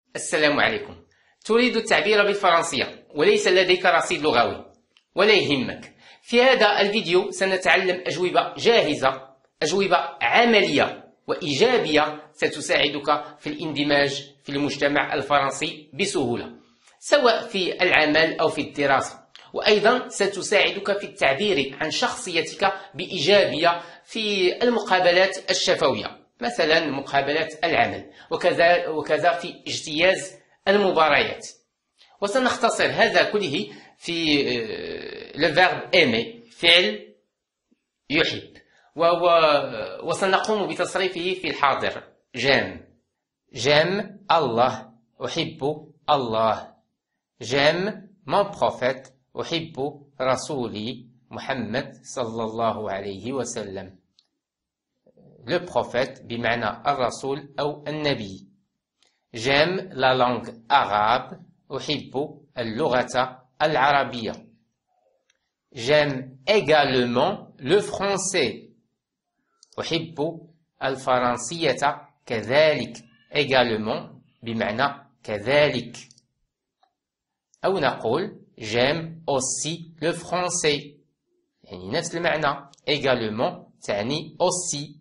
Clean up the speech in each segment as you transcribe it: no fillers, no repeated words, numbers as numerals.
السلام عليكم. تريد التعبير بالفرنسية وليس لديك رصيد لغوي، ولا يهمك. في هذا الفيديو سنتعلم أجوبة جاهزة، أجوبة عملية وإيجابية ستساعدك في الاندماج في المجتمع الفرنسي بسهولة، سواء في العمل أو في الدراسة. وأيضا ستساعدك في التعبير عن شخصيتك بإيجابية في المقابلات الشفوية، مثلا مقابلات العمل، وكذا في اجتياز المباريات. وسنختصر هذا كله في le verbe aimer، فعل يحب، وسنقوم بتصريفه في الحاضر. j'aime الله، أحب الله. j'aime mon prophète، أحب رسولي محمد صلى الله عليه وسلم. le prophète بمعنى الرسول أو النبي. j'aime la langue arabe، أحب اللغة العربية. j'aime également le français، أحب الفرنسية كذلك. également بمعنى كذلك. أو نقول j'aime aussi le français، يعني نفس المعنى. également تعني aussi.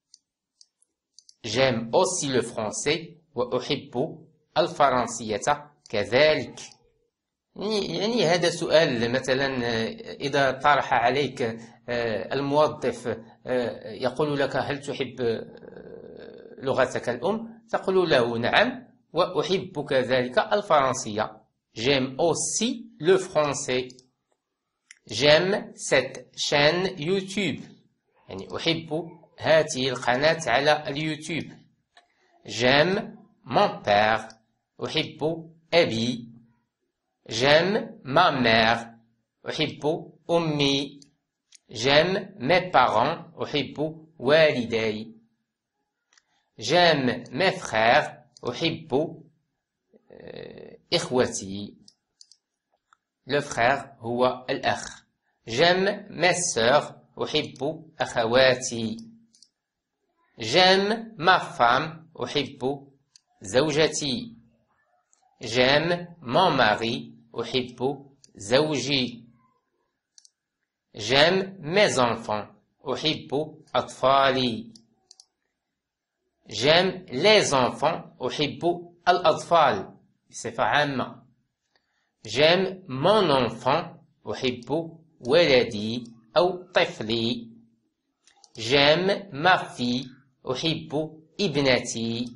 j'aime aussi le français وأحب الفرنسية كذلك. يعني هذا سؤال مثلا إذا طرح عليك الموظف يقول لك هل تحب لغتك الأم؟ تقول له نعم وأحب كذلك الفرنسية. j'aime aussi le français. j'aime cette chaîne YouTube، يعني أحب هذه القناة على اليوتيوب. j'aime mon père، أحب أبي. j'aime ma mère، أحب أمي. j'aime mes parents، أحب والدي. j'aime mes frères، أحب إخوتي. le frère هو الأخ. j'aime mes sœurs، أحب أخواتي. j'aime ma femme، أحب زوجتي. j'aime mon mari، أحب زوجي. j'aime mes enfants، أحب أطفالي. j'aime les enfants، أحب الأطفال بصفة عامة. j'aime mon enfant، أحب ولدي أو طفلي. j'aime ma fille، أحب ابنتي.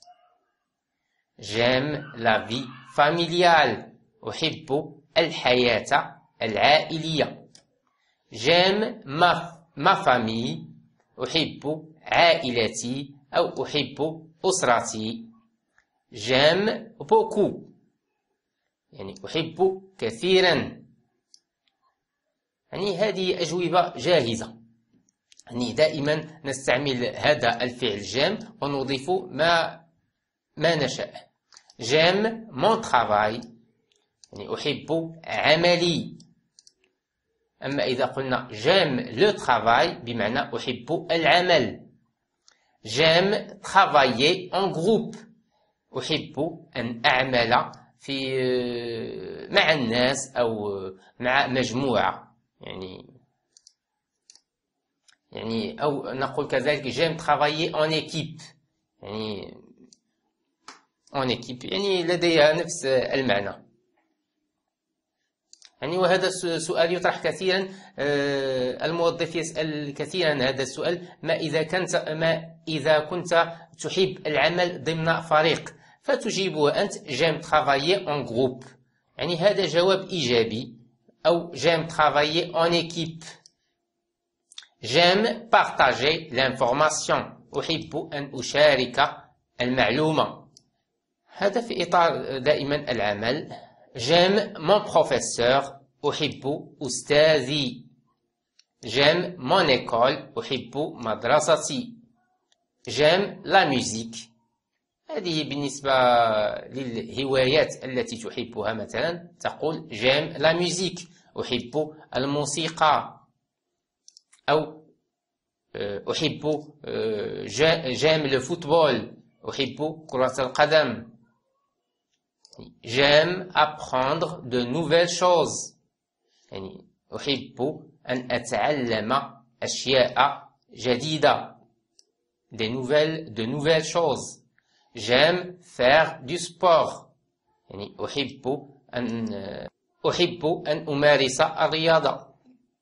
j'aime la vie familiale، أحب الحياة العائلية. j'aime ma famille، أحب عائلتي أو أحب أسرتي. j'aime beaucoup، يعني أحب كثيرا. يعني هذه أجوبة جاهزة. يعني دائما نستعمل هذا الفعل j'aime ونضيف ما نشاء. j'aime mon travail، يعني أحب عملي. أما إذا قلنا j'aime le travail بمعنى أحب العمل. j'aime travailler en groupe، أحب أن أعمل مع الناس أو مع مجموعة. يعني أو نقول كذلك j'aime travailler en équipe، يعني en équipe يعني لديها نفس المعنى. يعني وهذا السؤال يطرح كثيرا. الموظف يسأل كثيرا هذا السؤال: ما إذا كنت تحب العمل ضمن فريق؟ فتجيبه أنت j'aime travailler en groupe، يعني هذا جواب إيجابي. أو j'aime travailler en équipe. j'aime partager l'information، أحب أن أشارك المعلومة. هذا في إطار دائما العمل. j'aime mon professeur، أحب أستاذي. j'aime mon école، أحب مدرستي. j'aime la musique، هذه بالنسبة للهوايات التي تحبها. مثلا تقول j'aime la musique، أحب الموسيقى. أو أحب j'aime le football، أحب كرة القدم. J'aime apprendre de nouvelles choses. يعني أحب أن أتعلم أشياء جديدة. De nouvelles choses. J'aime faire du sport. يعني أحب أن أمارس الرياضة.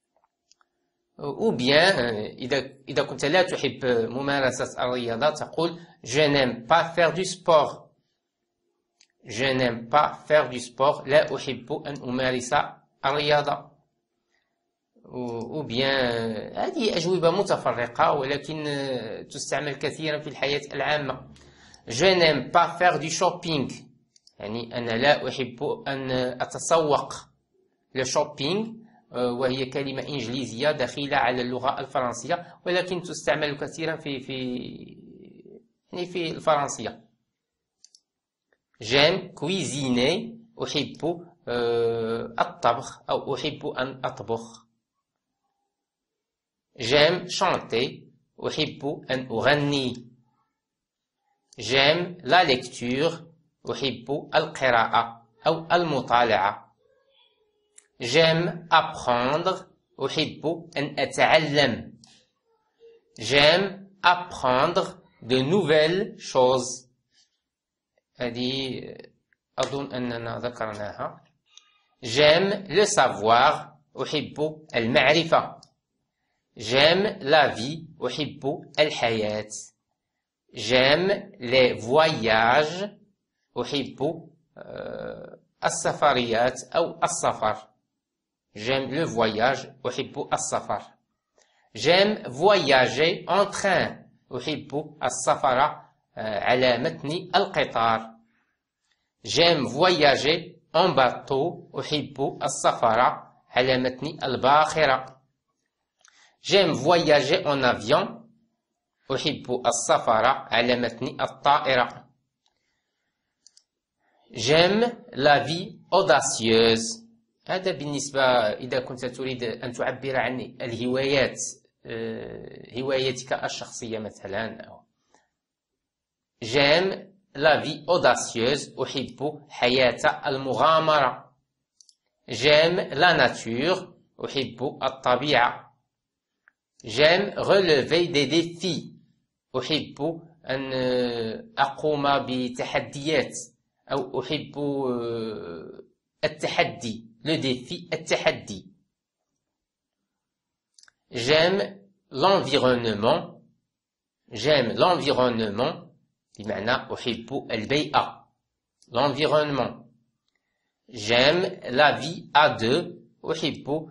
Ou bien إذا كنت لا تحب ممارسة الرياضة تقول je n'aime pas faire du sport. Je n'aime pas faire du sport. لا أحب أن أمارس الرياضة. ou bien هذه أجوبة متفرقة ولكن تستعمل كثيرا في الحياة العامة. Je n'aime pas faire du shopping. يعني أنا لا أحب أن أتسوق. le shopping وهي كلمة إنجليزية دخيلة على اللغة الفرنسية ولكن تستعمل كثيرا في الفرنسية. J'aime cuisiner. أحب الطبخ أو أحب أن أطبخ. J'aime chanter. أحب أن أغني. J'aime la lecture. أحب القراءة أو المطالعة. J'aime apprendre. أحب أن أتعلم. J'aime apprendre de nouvelles choses. هذه أظن أننا ذكرناها. J'aime le savoir. أحب المعرفة. J'aime la vie. أحب الحياة. J'aime les voyages. أحب السفريات أو السفر. J'aime le voyage. أحب السفر. J'aime voyager en train. أحب السفر على متن القطار. J'aime voyager en bateau. أحب السفر على متن الباخرة. J'aime voyager en avion. أحب السفر على متن الطائرة. J'aime la vie audacieuse. هذا بالنسبة إذا كنت تريد أن تعبر عن الهوايات هوايتك الشخصية مثلا. J'aime la vie audacieuse. أحب حياة المغامرة. J'aime la nature. أحب الطبيعة. J'aime relever des défis. أحب أن أقوم بتحديات أو أحب التحدي. le défi التحدي. J'aime l'environnement. J'aime l'environnement بمعنى أحب البيئة. l'environnement. J'aime la vie à deux. أحب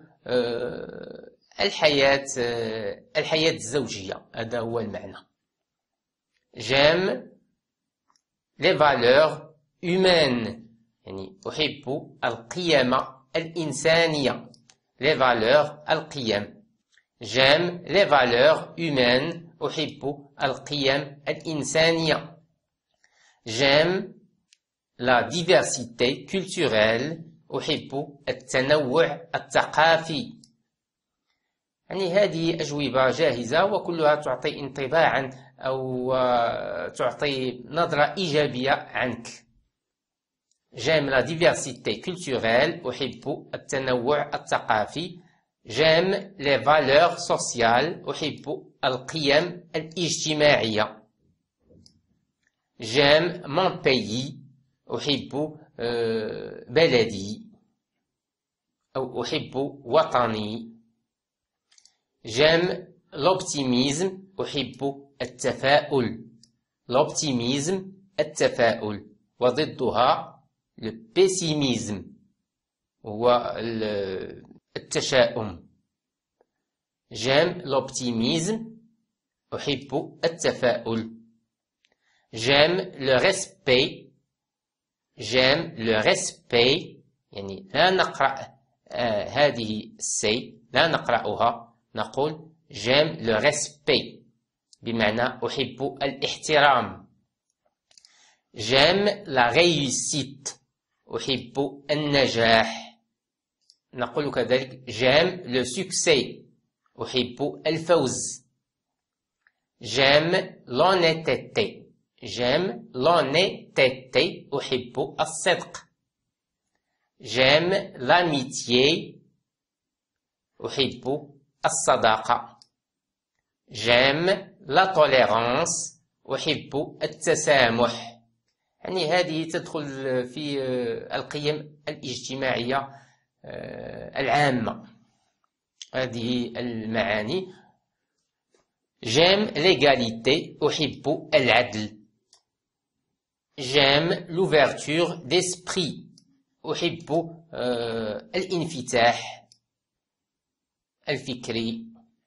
الحياة الزوجية. هذا هو المعنى. J'aime les valeurs humaines. يعني أحب القيم الإنسانية. les valeurs القيم. J'aime les valeurs humaines. أحب القيم الإنسانية. J'aime la diversité culturelle. أحب التنوع الثقافي. يعني هذه أجوبة جاهزة وكلها تعطي انطباعا أو تعطي نظرة إيجابية عنك. J'aime la diversité culturelle. أحب التنوع الثقافي. J'aime les valeurs sociales. أحب القيم الاجتماعية. J'aime mon pays. أحب بلدي أو أحب وطني. J'aime l'optimisme. أحب التفاؤل. l'optimisme التفاؤل. وضدها le pessimisme هو التشاؤم. J'aime l'optimisme. أحب التفاؤل. J'aime le respect. J'aime le respect. يعني لا نقرأ هذه السي لا نقرأها نقول j'aime le respect بمعنى أحب الاحترام. J'aime la réussite. أحب النجاح. نقول كذلك j'aime le succès. أحب الفوز. J'aime l'honnêteté. j'aime l'honnêteté أحب الصدق. j'aime l'amitié أحب الصداقة. j'aime la tolérance أحب التسامح. يعني هذه تدخل في القيم الاجتماعية العامة، هذه المعاني. j'aime l'égalité أحب العدل. j'aime l'ouverture d'esprit أحب الانفتاح الفكري.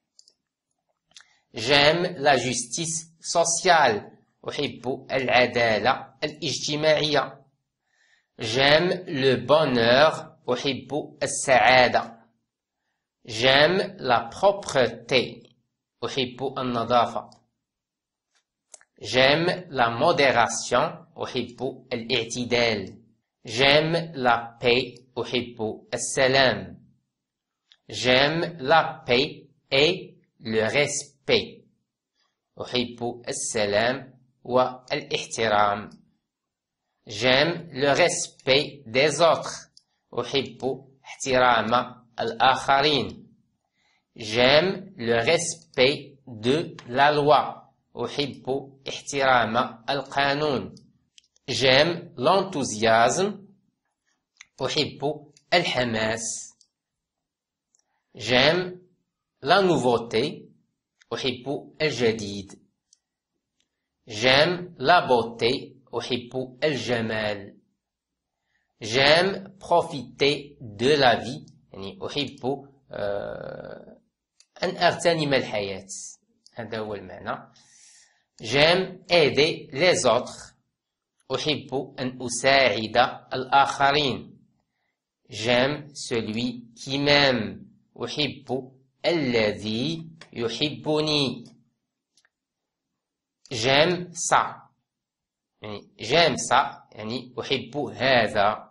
j'aime la justice sociale أحب العدالة الاجتماعية. j'aime le bonheur أحب السعادة. j'aime la propreté أحب النظافة. j'aime la modération أحب الاعتدال. j'aime la paix أحب السلام. j'aime la paix et le respect أحب السلام والاحترام. j'aime le respect des autres أحب احترام الآخرين. j'aime le respect de la loi أحب احترام القانون. j'aime l'enthousiasme أحب الحماس. j'aime la nouveauté أحب الجديد. j'aime la beauté أحب الجمال. j'aime profiter de la vie يعني أحب أن أغتنم الحياة، هذا هو المعنى. j'aime aider les autres أحب أن أساعد الآخرين. j'aime celui qui m'aime أحب الذي يحبني. j'aime ça يعني j'aime ça يعني أحب هذا،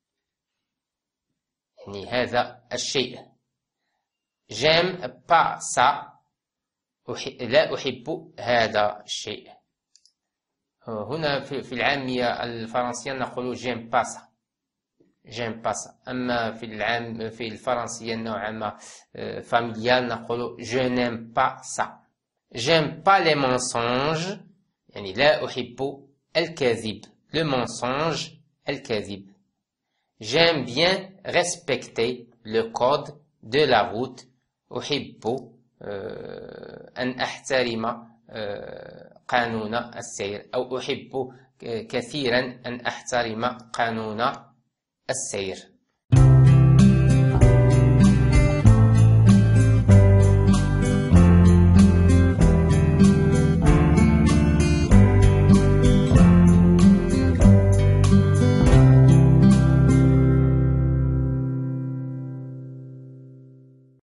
يعني هذا الشيء. j'aime pas ça لا أحب هذا الشيء. هنا في العامية الفرنسية نقول j'aime pas ça، j'aime pas ça. أما في الفرنسية نوعا ما فاميليال نقول je n'aime pas ça. j'aime pas les mensonges يعني لا أحب الكذب، le mensonge الكذب. j'aime bien respecter le code de la route أحب أن أحترم قانون السير، أو أحب كثيرا أن أحترم قانون السير.